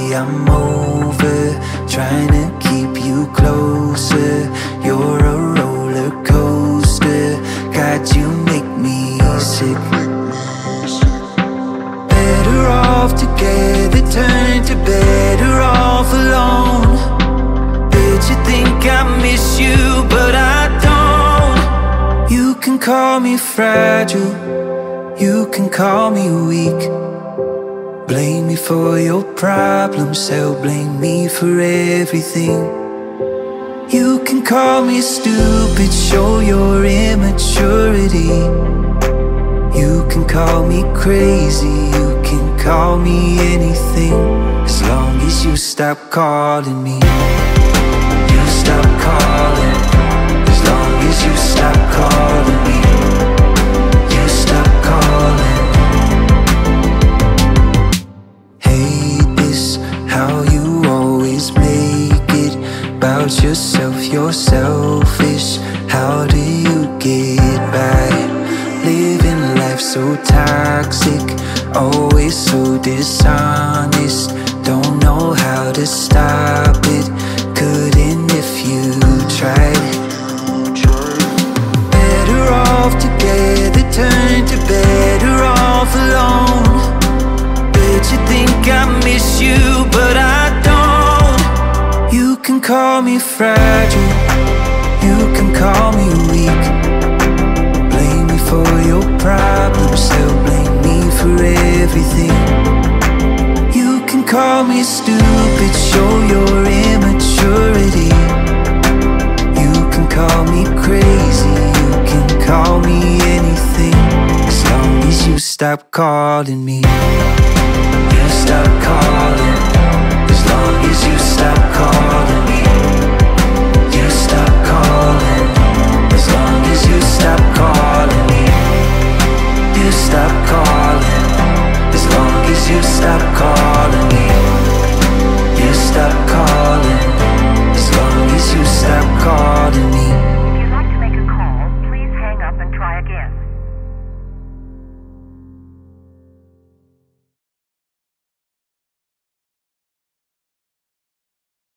I'm over, trying to keep you closer. You're a roller coaster, God, you make me sick. Better off together, turn to better off alone. Bet you think I miss you, but I don't. You can call me fragile, you can call me weak. Blame me for your problems, hell, blame me for everything. You can call me stupid, show your immaturity. You can call me crazy, you can call me anything, as long as you stop calling me. You stop calling, as long as you stop calling me. You stop calling. Hate this, how you always make it about yourself, you're selfish. How do you get by? Living life so toxic, always so dishonest. Don't know how to stop it, couldn't if you tried. Better off together, turn to better off alone. Bet you think I miss you, but I don't. You can call me fragile, you can call me weak. Blame me for your problems, hell, blame me for everything. You can call me stupid, show your immaturity. You can call me crazy, you can call me anything, as long as you stop calling me. You stop calling, as long as you stop calling me. You stop calling.